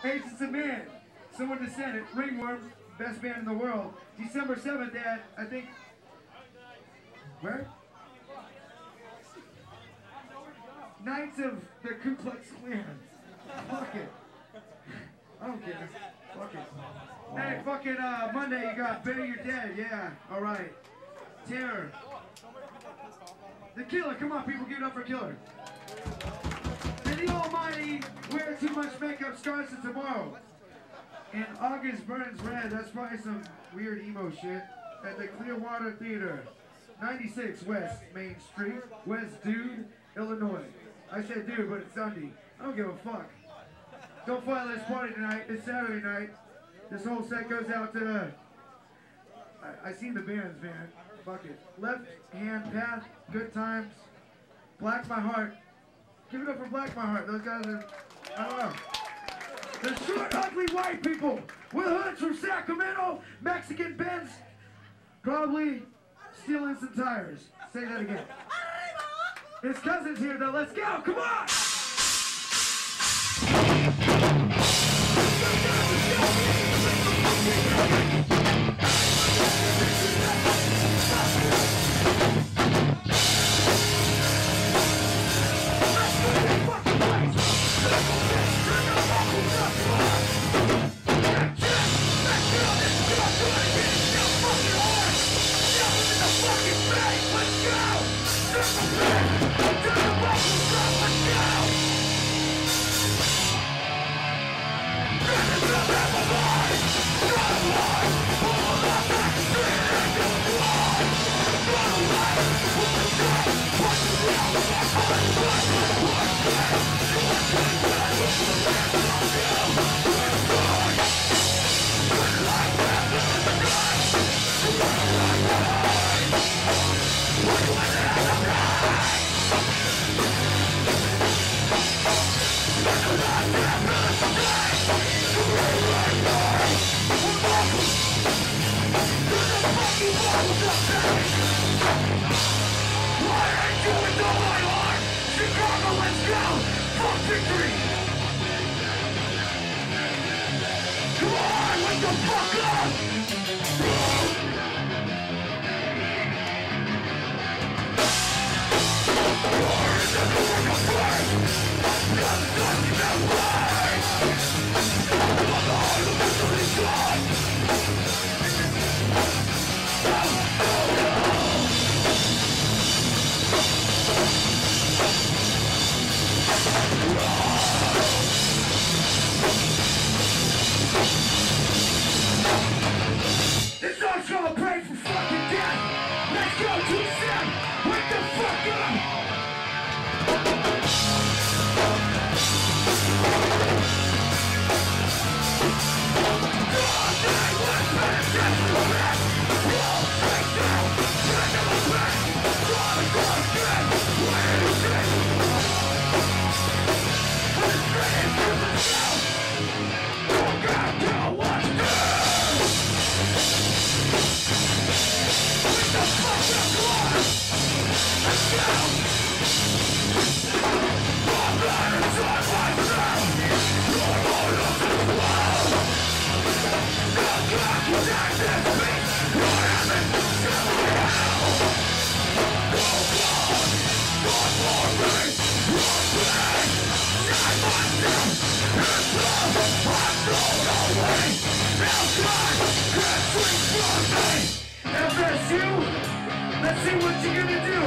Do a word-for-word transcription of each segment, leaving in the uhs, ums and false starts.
Aces of Man, Someone to Send It, Ringworm, best band in the world. December seventh at, I think, where? Knights of the Ku Klux Klan. Fuck it. I don't care. Fuck it. Hey, fucking uh, Monday you got Bury Your Dead, yeah. Alright. Terror. The Killer, come on people, give it up for Killer. And the Almighty, Wear Too Much Makeup starts it tomorrow. And August Burns Red, that's probably some weird emo shit. At the Clearwater Theater. ninety-six West Main Street, West Dude, Illinois. I said dude, but it's Sunday. I don't give a fuck. Don't follow this party tonight. It's Saturday night. This whole set goes out to... I, I seen the bands, man. Fuck it. Left Hand Path, Good Times, Black My Heart. Give it up for Black My Heart. Those guys are... I don't know. The short, ugly white people with hoods from Sacramento, Mexican Benz, probably stealing some tires. Say that again. His cousin's here though. Let's go. Come on. Let's see what you're gonna do.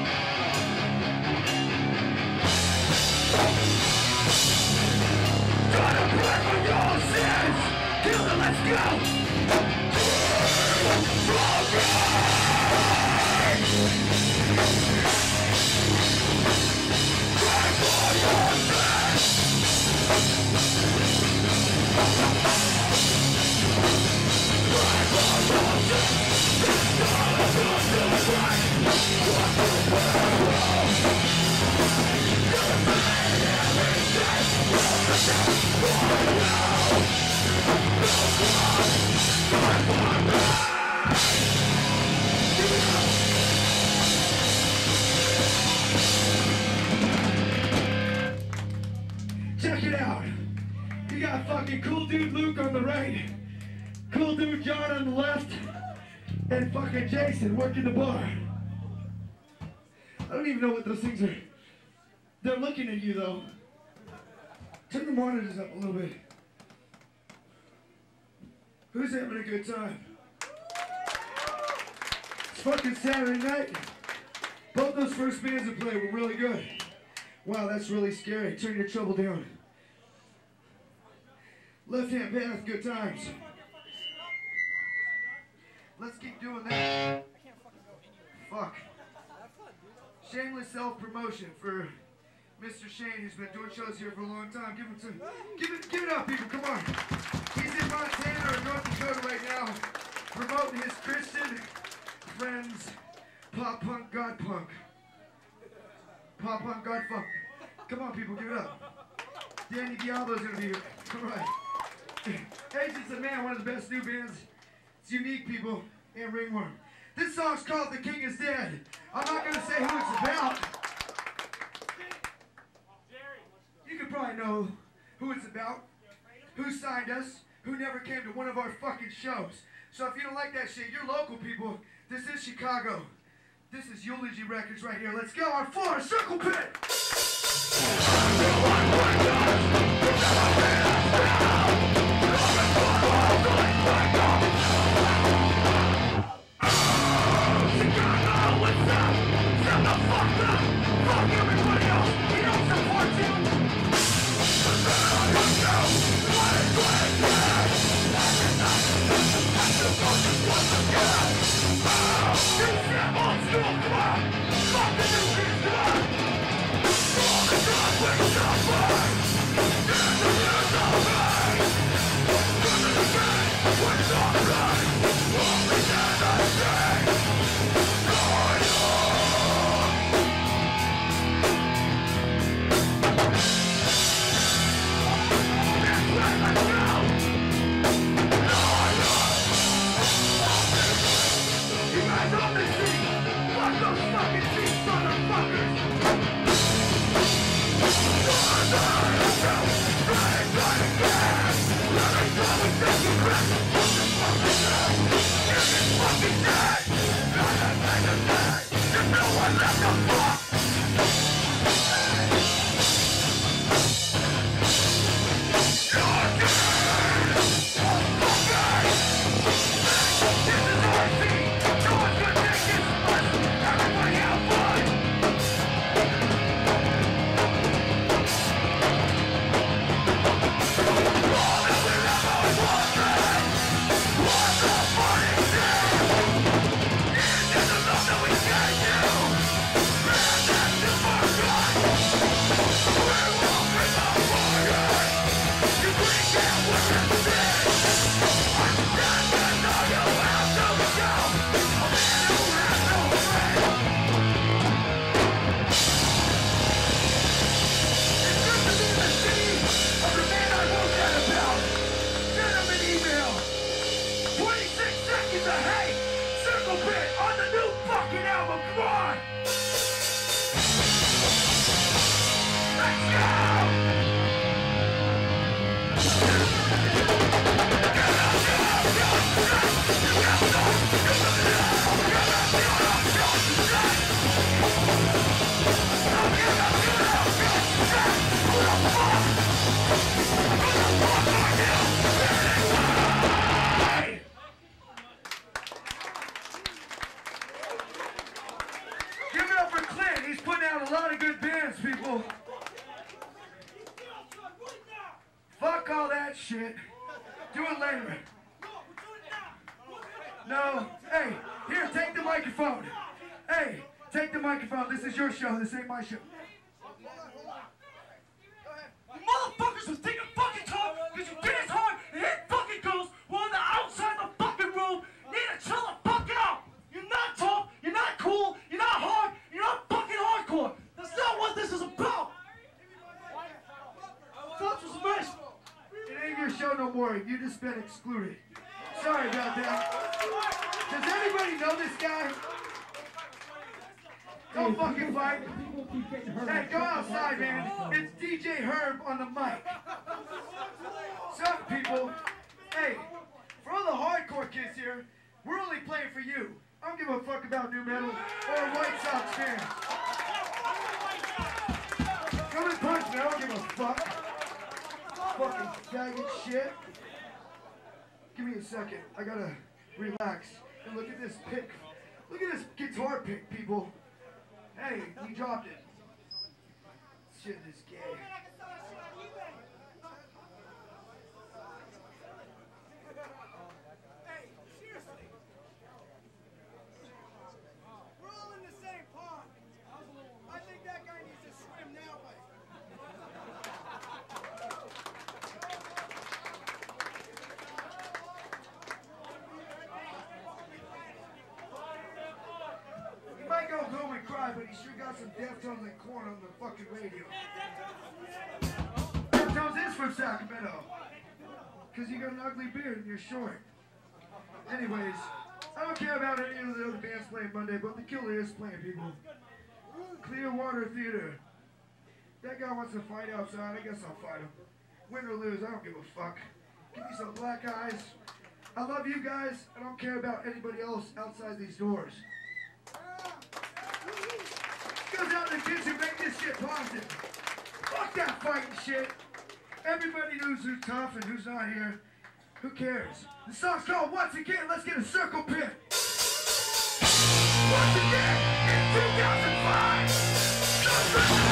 Gonna pray for your sins. Kill them, let's go. Pray for your sins. Pray for your sins. Check it out. You got fucking cool dude Luke on the right, cool dude John on the left, and fucking Jason working the bar. I don't even know what those things are. They're looking at you though. Turn the monitors up a little bit. Who's having a good time? It's fucking Saturday night. Both those first bands that played were really good. Wow, that's really scary. Turn your trouble down. Left hand path, good times. Let's keep doing that. Fuck. Shameless self-promotion for Mister Shane, who's been doing shows here for a long time. Give him some, give it, give it up, people. Come on. He's in Montana or North Dakota right now, promoting his Christian friends, pop punk, god punk, pop punk, god funk. Come on, people, give it up. Danny Diablo's gonna be here. All right. Agents of Man, one of the best new bands. It's unique, people, and Ringworm. This song's called "The King Is Dead." I'm not gonna say who it's about. You can probably know who it's about, who signed us, who never came to one of our fucking shows. So if you don't like that shit, you're local, people. This is Chicago. This is Eulogy Records right here. Let's go on Florida Circle Pit. Shit. Do it later. No. Hey, here, take the microphone. Hey, take the microphone. This is your show. This ain't my show. You motherfuckers was taking fucking time because you dance hard and hit fucking girls while on the outside of the fucking room. You need to chill the fuck out. You're not tough. You're not cool. You're not hard. You're not fucking hardcore. That's not what this is about. Thoughts was a mess. It ain't your show no more. You just been excluded. Sorry about that. Does anybody know this guy? Don't fucking fight. Hey, go outside, man. It's D J Herb on the mic. people. Hey, for all the hardcore kids here, we're only playing for you. I don't give a fuck about new metal or White Sox fans. Come and punch me, I don't give a fuck. Fucking faggot shit. Give me a second. I gotta relax. And look at this pick. Look at this guitar pick, people. Hey, we dropped it. Shit is gay. Hey, seriously. We're all in the same pond. I think that guy needs to swim that way. He might go home and cry, but he sure got some Deftones and Corn on the fucking radio. Deftones is from Sacramento. Because you got an ugly beard and you're short. Anyways, I don't care about any of the other bands playing Monday, but the Killer is playing, people. Clearwater Theater. That guy wants to fight outside, I guess I'll fight him. Win or lose, I don't give a fuck. Give me some black eyes. I love you guys. I don't care about anybody else outside these doors. Goes out to the kids who make this shit positive. Fuck that fighting shit. Everybody knows who's tough and who's not here. Who cares? The song's called Once Again, Let's Get a Circle Pit. Once again, in two thousand five.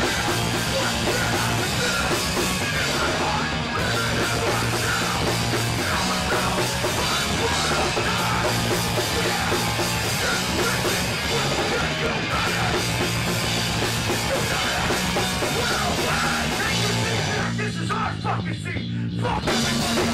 This is our fucking scene. Fuck everybody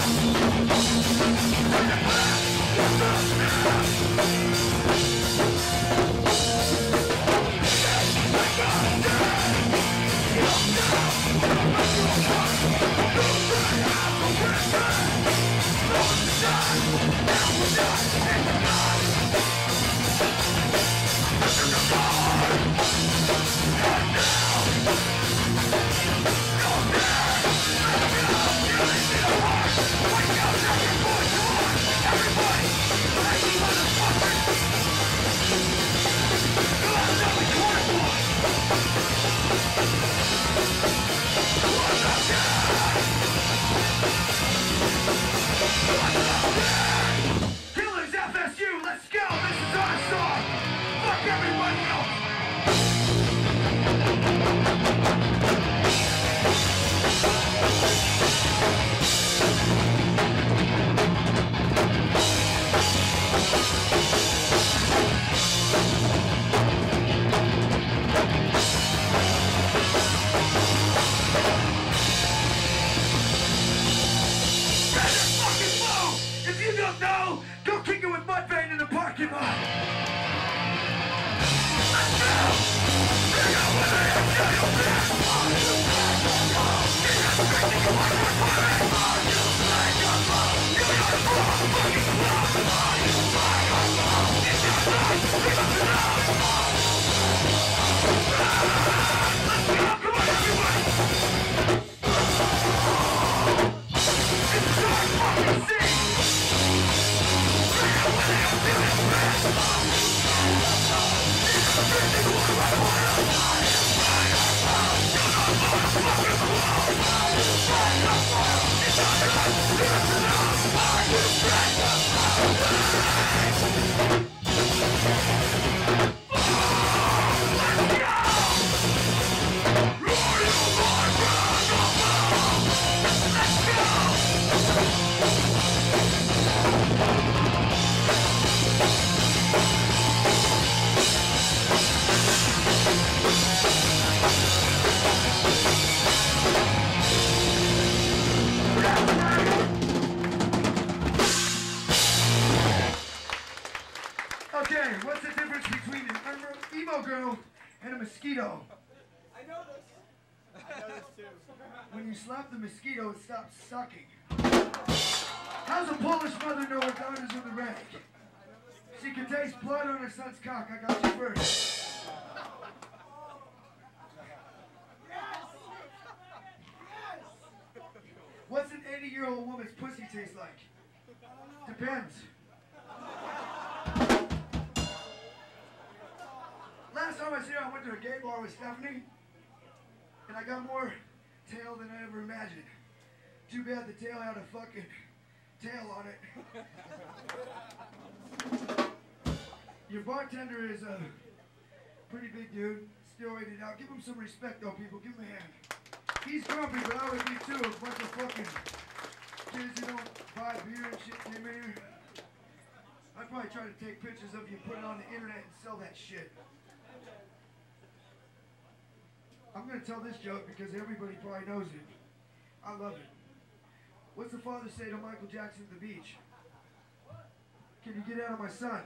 Killers F S U, let's go! This is our song! Fuck everybody else! Okay, what's the difference between an emo girl and a mosquito? I know this. I know this too. When you slap the mosquito, it stops sucking. How's a Polish mother know her daughter's in the rag? She can taste blood on her son's cock. I got you first. What's an eighty-year-old woman's pussy taste like? Depends. Last time I was here, I went to a gay bar with Stephanie, and I got more tail than I ever imagined. Too bad the tail had a fucking tail on it. Your bartender is a pretty big dude, still waiting out. Give him some respect though, people. Give him a hand. He's grumpy, but I would be too. A bunch of fucking kids who don't buy beer and shit came in here. I'd probably try to take pictures of you, put it on the internet, and sell that shit. I'm gonna tell this joke because everybody probably knows it. I love it. What's the father say to Michael Jackson at the beach? Can you get out of my son?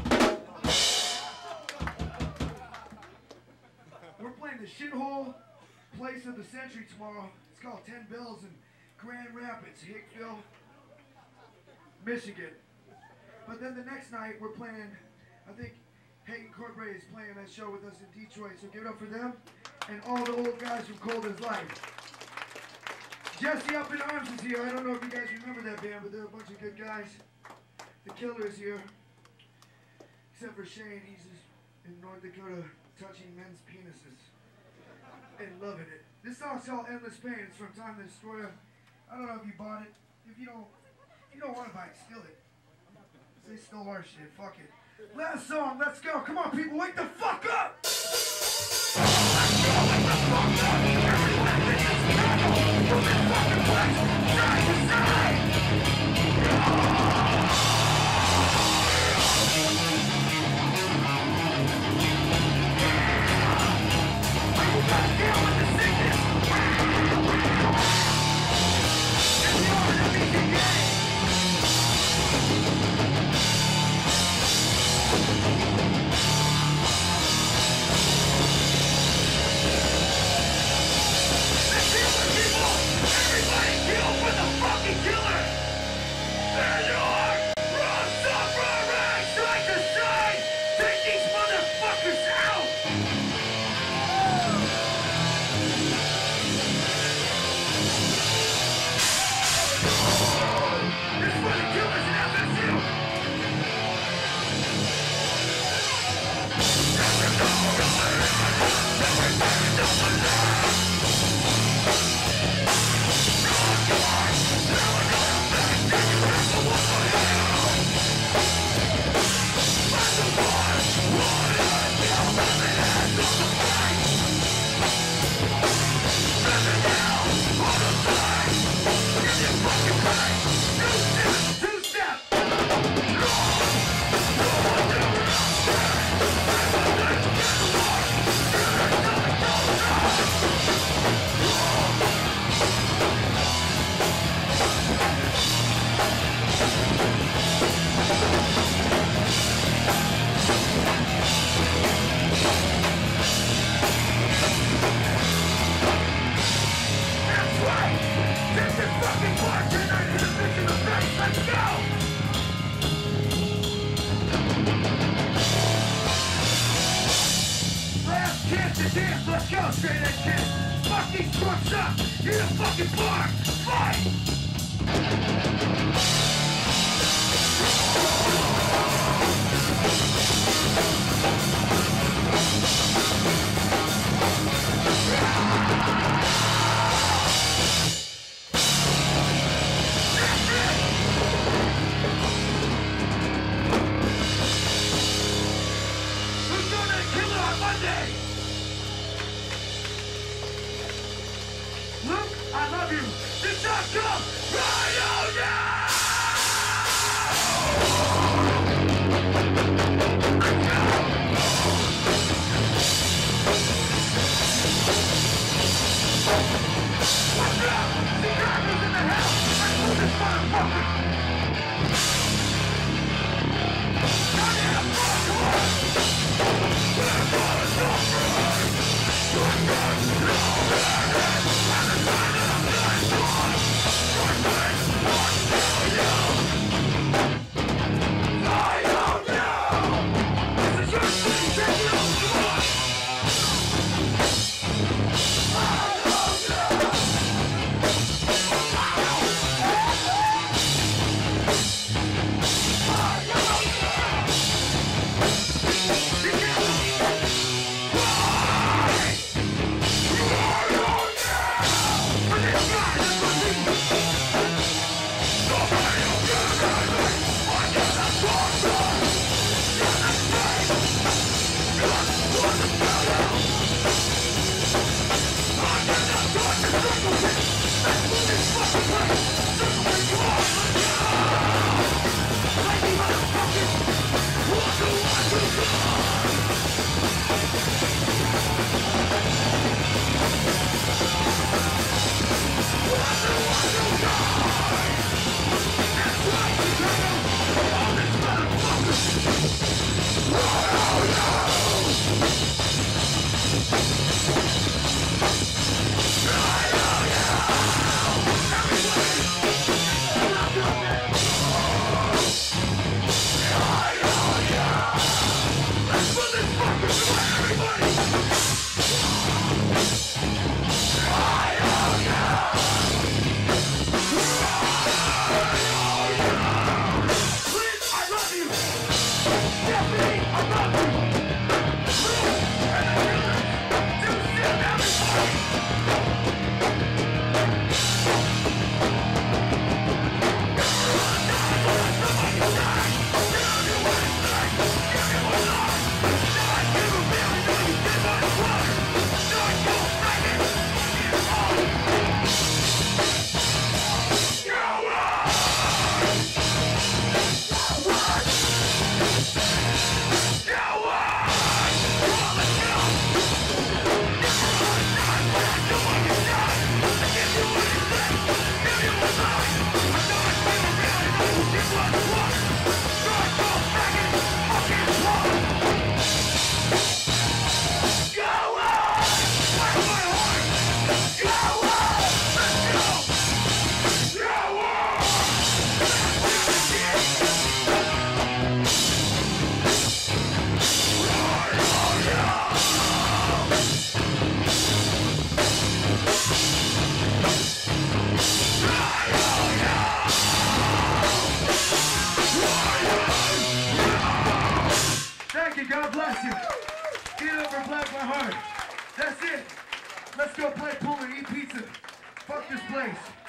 We're playing the shithole place of the century tomorrow. It's called Ten Bells in Grand Rapids, Hickville, Michigan. But then the next night we're playing, I think Hate Incorporated is playing that show with us in Detroit, so give it up for them and all the old guys from Cold as Life. Jesse Up in Arms is here. I don't know if you guys remember that band, but they're a bunch of good guys. The Killer is here, except for Shane. He's just in North Dakota touching men's penises and loving it. This song's called Endless Pain. It's from Time to Destroy. I don't know if you bought it. If you don't, if you don't want to buy it, steal it. They stole our shit. Fuck it. Last song. Let's go. Come on, people. Wake the fuck up. Let's go. Wake the fuck up. Everyone in this battle. From this fucking place. Side to side. Are you guys deal with the sickness? It's the R W C game. Everybody kill for the fucking killer! And you're from suffering side to side! Take these motherfuckers out! This is for the killers in F S U! Let's go, straight edge kids! Fuck these crooks up! Need a fucking bar! Fight! Who's doing that killer on Monday? Luke, I love you. This song comes right on now! What's up? The Dragon's in the house! I told this motherfucker! Goddamn fuck, come on! We're gonna suffer! We're gonna suffer! I'm the sign of the blood! God bless you. Get up and black my heart. That's it. Let's go play pool and eat pizza. Fuck this place.